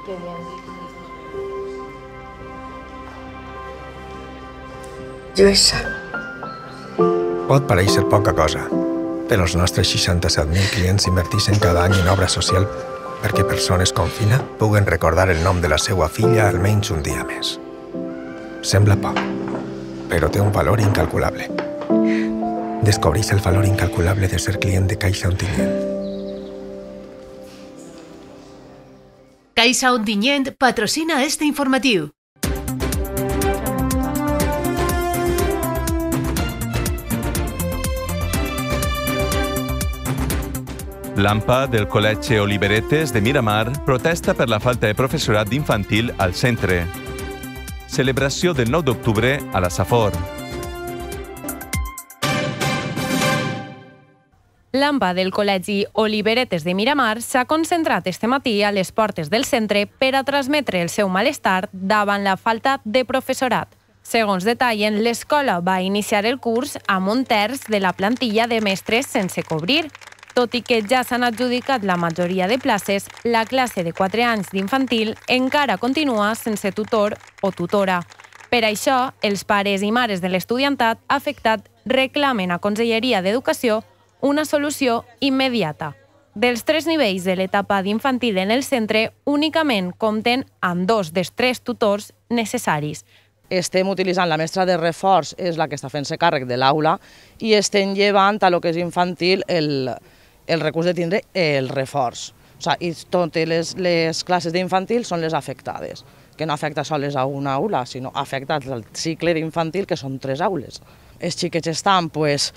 Qué bien. Lluïsa. Pot parèixer poca cosa, però els nostres 67.000 clients inverteixen cada any en obra social perquè persones com Fina puguen recordar el nom de la seva filla almenys un dia més. Sembla poc, però té un valor incalculable. Descobreix el valor incalculable de ser client de Caixa Ontinyent. Caixa Ontinyent patrocina este informatiu. L'AMPA del Col·legi Oliveretes de Miramar protesta per la falta de professorat d'infantil al centre. Celebració del 9 d'octubre a la Safor. L'AMPA del Col·legi Oliveretes de Miramar s'ha concentrat este matí a les portes del centre per a transmetre el seu malestar davant la falta de professorat. Segons detallen, l'escola va iniciar el curs amb un terç de la plantilla de mestres sense cobrir. Tot i que ja s'han adjudicat la majoria de places, la classe de 4 anys d'infantil encara continua sense tutor o tutora. Per això, els pares i mares de l'estudiantat afectat reclamen a Conselleria d'Educació una solució immediata. Dels 3 nivells de l'etapa d'infantil en el centre, únicament compten amb 2 dels 3 tutors necessaris. Estem utilitzant la mestra de reforç, és la que està fent-se càrrec de l'aula, i estem llevant a lo que és infantil el recurs de tindre el reforç. O sigui, totes les classes d'infantil són les afectades, que no afecta sols a una aula, sinó afecta al cicle d'infantil, que són 3 aules. Els xiquets estan,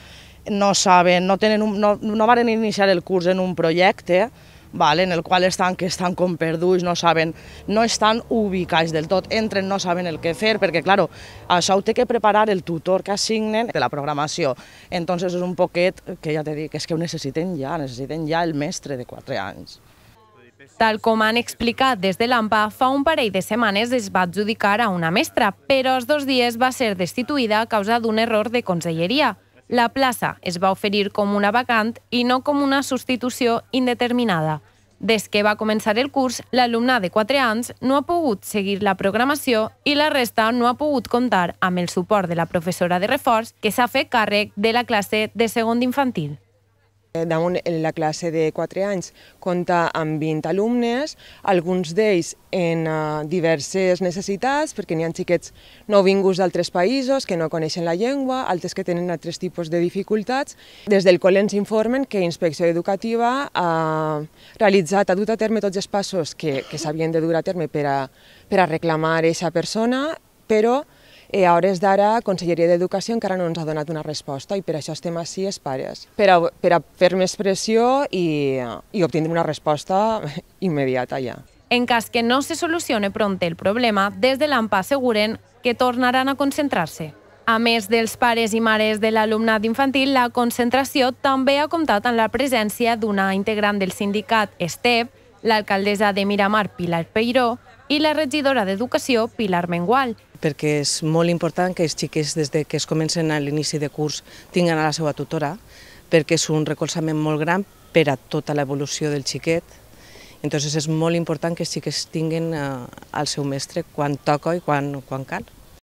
no saben, no varen iniciar el curs en un projecte, en el qual estan com perduts, no estan ubicats del tot, entren, no saben el què fer, perquè, clar, això ho té que preparar el tutor que assignen de la programació. Entonces és un poquet, que ja t'he dit, és que ho necessiten ja el mestre de 4 anys. Tal com han explicat des de l'AMPA, fa un parell de setmanes es va adjudicar a una mestra, però als 2 dies va ser destituïda a causa d'un error de conselleria. La plaça es va oferir com una vacant i no com una substitució indeterminada. Des que va començar el curs, l'alumnat de 4 anys no ha pogut seguir la programació i la resta no ha pogut comptar amb el suport de la professora de reforç que s'ha fet càrrec de la classe de segon d'infantil. Damunt la classe de 4 anys compta amb 20 alumnes, alguns d'ells en diverses necessitats, perquè n'hi ha xiquets nouvinguts d'altres països que no coneixen la llengua, altres que tenen altres tipus de dificultats. Des del col·le ens informen que Inspecció Educativa ha realitzat, ha dut a terme tots els passos que s'havien de dur a terme per a reclamar aquesta persona, però a hores d'ara, Conselleria d'Educació encara no ens ha donat una resposta i per això estem així els pares, per a fer més pressió i obtindre una resposta immediata ja. En cas que no se solucione prompte el problema, des de l'AMPA asseguren que tornaran a concentrar-se. A més dels pares i mares de l'alumnat infantil, la concentració també ha comptat amb la presència d'una integrant del sindicat STEP, l'alcaldessa de Miramar, Pilar Peiró, i la regidora d'Educació, Pilar Mengual. Perquè és molt important que els xiquets, des que es comencen a l'inici de curs, tinguen a la seva tutora, perquè és un recolzament molt gran per a tota l'evolució del xiquet. Entonces és molt important que els xiquets tinguin el seu mestre quan toca i quan cal.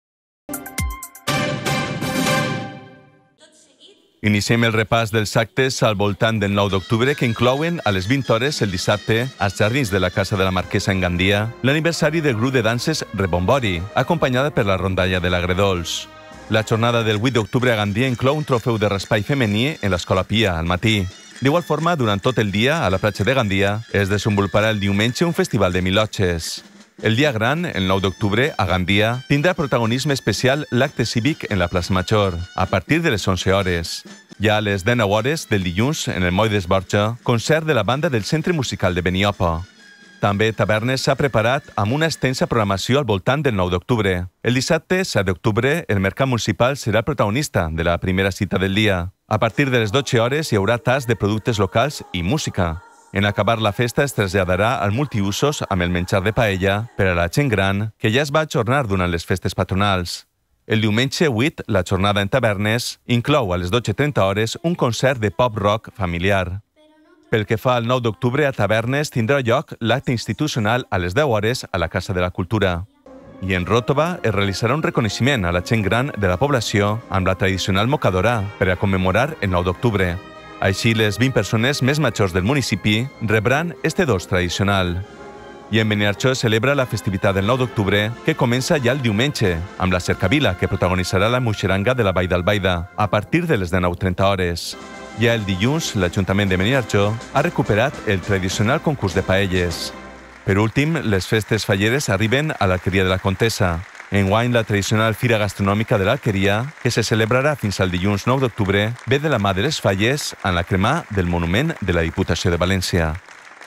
Iniciem el repàs dels actes al voltant del 9 d'octubre que inclouen a les 20 hores el dissabte, als jardins de la Casa de la Marquesa en Gandia, l'aniversari del grup de danses Rebombori, acompanyada per la rondalla de l'Agredols. La jornada del 8 d'octubre a Gandia inclou un trofeu de raspall femení en l'Escola Pia al matí. D'igual forma, durant tot el dia, a la platja de Gandia, es desenvoluparà el diumenge un festival de milotxes. El dia gran, el 9 d'octubre, a Gandia, tindrà protagonisme especial l'acte cívic en la plaça Major, a partir de les 11 hores. Ja a les 19 hores del dilluns, en el Moll d'Esborja, concert de la banda del Centre Musical de Beniopa. També Tavernes s'ha preparat amb una extensa programació al voltant del 9 d'octubre. El dissabte, 7 d'octubre, el Mercat Municipal serà el protagonista de la primera cita del dia. A partir de les 12 hores hi haurà tas de productes locals i música. En acabar la festa es traslladarà al multiusos amb el menjar de paella per a la gent gran que ja es va ajornar durant les festes patronals. El diumenge 8, la jornada en Tavernes inclou a les 12:30 hores un concert de pop-rock familiar. Pel que fa al 9 d'octubre, a Tavernes tindrà lloc l'acte institucional a les 10 hores a la Casa de la Cultura. I en Ròtova es realitzarà un reconeixement a la gent gran de la població amb la tradicional mocadora per a commemorar el 9 d'octubre. Així, les 20 persones més majors del municipi rebran este dos tradicional. I en Beniarjó es celebra la festivitat del 9 d'octubre, que comença ja el diumenge, amb la cercavila que protagonitzarà la Muixeranga de la Vall d'Albaida, a partir de les 19:30 hores. Ja el dilluns, l'Ajuntament de Beniarjó ha recuperat el tradicional concurs de paelles. Per últim, les festes falleres arriben a l'Alqueria de la Contessa. Enguany, la tradicional Fira Gastronòmica de l'Alqueria, que se celebrarà fins al dilluns 9 d'octubre, ve de la mà de les falles en la cremà del Monument de la Diputació de València.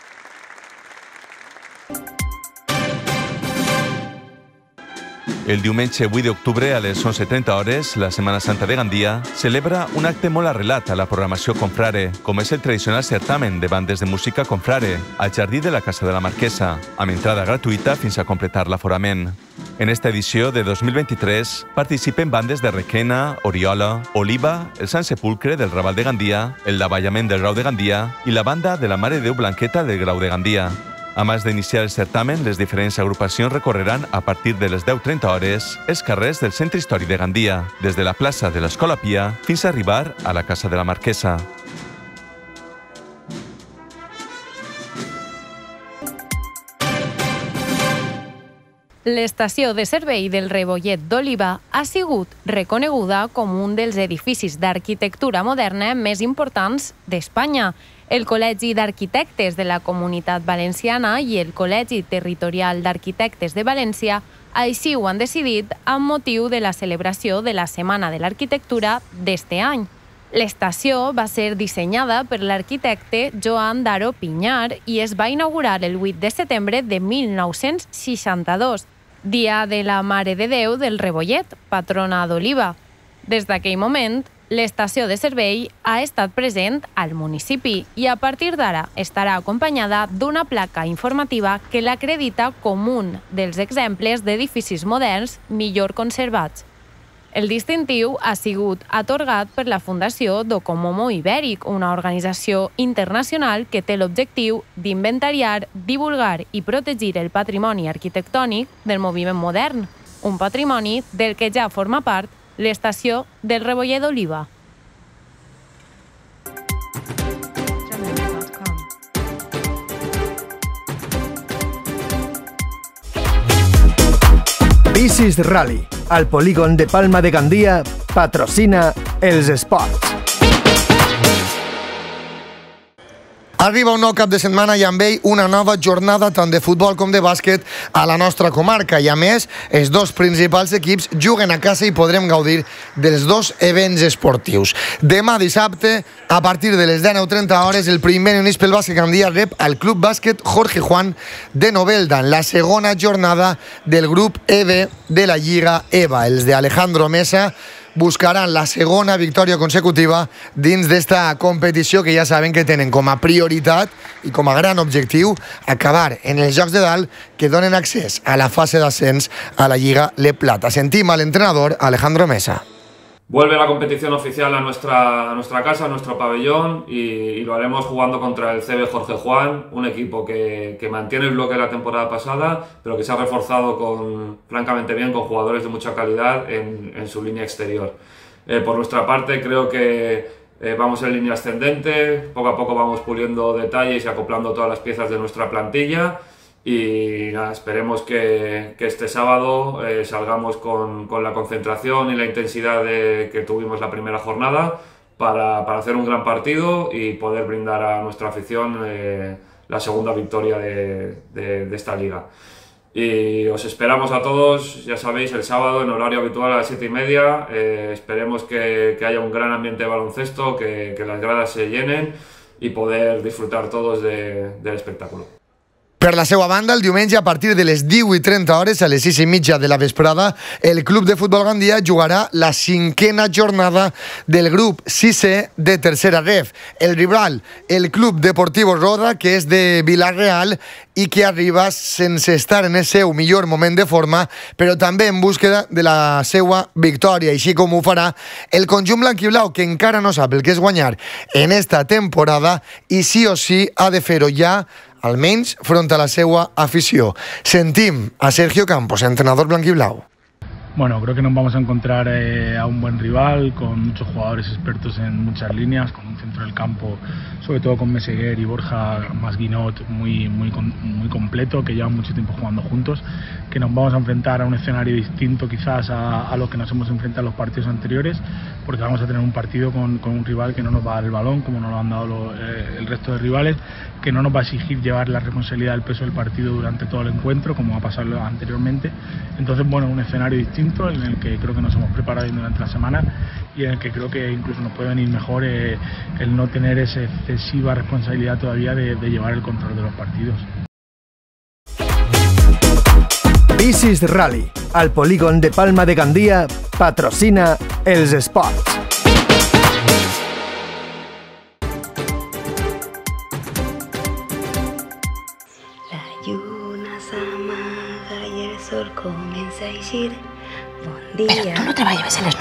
El diumenge 8 d'octubre a les 11:30 hores, la Setmana Santa de Gandia celebra un acte molt arrelat a la programació Confrare, com és el tradicional certamen de bandes de música Confrare, al jardí de la Casa de la Marquesa, amb entrada gratuïta fins a completar l'aforament. En esta edició de 2023 participen bandes de Requena, Oriola, Oliva, el Sant Sepulcre del Raval de Gandia, el Davallament del Grau de Gandia i la banda de la Mare de Déu Blanqueta del Grau de Gandia. Abans d'iniciar el certamen, les diferents agrupacions recorreran a partir de les 10:30 hores els carrers del Centre Històric de Gandia, des de la plaça de l'Escola Pia fins a arribar a la Casa de la Marquesa. L'estació de servei del Rebollet d'Oliva ha sigut reconeguda com un dels edificis d'arquitectura moderna més importants d'Espanya. El Col·legi d'Arquitectes de la Comunitat Valenciana i el Col·legi Territorial d'Arquitectes de València així ho han decidit amb motiu de la celebració de la Setmana de l'Arquitectura d'este any. L'estació va ser dissenyada per l'arquitecte Joan Daró Pinyar i es va inaugurar el 8 de setembre de 1962, dia de la Mare de Déu del Rebollet, patrona d'Oliva. Des d'aquell moment, l'estació de servei ha estat present al municipi i a partir d'ara estarà acompanyada d'una placa informativa que l'acredita com un dels exemples d'edificis moderns millor conservats. El distintiu ha sigut atorgat per la Fundació Docomomo Ibèric, una organització internacional que té l'objectiu d'inventariar, divulgar i protegir el patrimoni arquitectònic del moviment modern, un patrimoni del que ja forma part l'estació del Rebollet d'Oliva. Bicis Rally, al polígon de Palma de Gandia, patrocina els esports. Arriba un nou cap de setmana i amb ell una nova jornada tant de futbol com de bàsquet a la nostra comarca. I a més, els dos principals equips juguen a casa i podrem gaudir dels dos events esportius. Demà dissabte, a partir de les 19:30 hores, el primer Unís pel Bàsquet Gandia rep al Club Bàsquet Jorge Juan de Novelda en la segona jornada del grup EB de la Lliga EVA. Els de Alejandro Mesa buscaran la segona victòria consecutiva dins d'esta competició que ja saben que tenen com a prioritat i com a gran objectiu acabar en els Jocs de Dalt que donen accés a la fase d'ascens a la Lliga Le Plata. Sentim al entrenador Alejandro Mesa. Vuelve la competición oficial a nuestra casa, a nuestro pabellón y lo haremos jugando contra el CB Jorge Juan, un equipo que mantiene el bloque de la temporada pasada, pero que se ha reforzado francamente bien con jugadores de mucha calidad en su línea exterior. Por nuestra parte creo que vamos en línea ascendente, poco a poco vamos puliendo detalles y acoplando todas las piezas de nuestra plantilla. Y nada, esperemos que este sábado salgamos con la concentración y la intensidad que tuvimos la primera jornada para hacer un gran partido y poder brindar a nuestra afición la segunda victoria de esta liga. Y os esperamos a todos, ya sabéis, el sábado en horario habitual a las 7:30. Esperemos que haya un gran ambiente de baloncesto, que las gradas se llenen y poder disfrutar todos del espectáculo. Per la seva banda, el diumenge a partir de les 18:30 a les 6:30 de la vesprada, el Club de Futbol Gandia jugarà la 5a jornada del grup 6è de tercera ref. El rival, el Club Deportivo Roda, que és de Vila-real i que arriba sense estar en el seu millor moment de forma, però també en búsqueda de la seva victòria, així com ho farà el conjunt blanquiblau, que encara no sap el que és guanyar en esta temporada i sí o sí ha de fer-ho ja, almenys front a la seva afició. Sentim a Sergio Campos, entrenador blanquiblau. Bueno, creo que nos vamos a encontrar a un buen rival, con muchos jugadores expertos en muchas líneas, con un centro del campo, sobre todo con Meseguer y Borja Masguinot muy completo, que llevan mucho tiempo jugando juntos, que nos vamos a enfrentar a un escenario distinto quizás a lo que nos hemos enfrentado en los partidos anteriores, porque vamos a tener un partido con un rival que no nos va a dar el balón, como nos lo han dado el resto de rivales, que no nos va a exigir llevar la responsabilidad del peso del partido durante todo el encuentro, como ha pasado anteriormente. Entonces, bueno, un escenario distinto en el que creo que nos hemos preparado durante la semana y en el que creo que incluso nos puede venir mejor el no tener esa excesiva responsabilidad todavía de llevar el control de los partidos. Bicis Rally, al polígon de Palma de Gandia, patrocina els esports. La lluna s'amaga i el sol comença a eixir. Bon dia. Però tu no treballes en les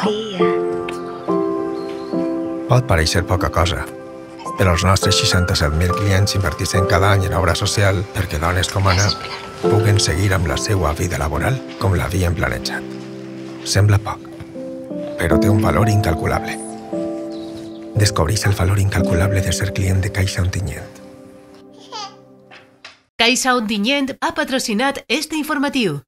9? Pot pareixer poca cosa, però els nostres 67.000 clients inverteixen cada any en obra social perquè dones com Anna puguen seguir amb la seva vida laboral com l'havien planejat. Sembla poc, però té un valor incalculable. Descobreix el valor incalculable de ser client de Caixa Ontinyent. Caixa Ontinyent ha patrocinat este informatiu.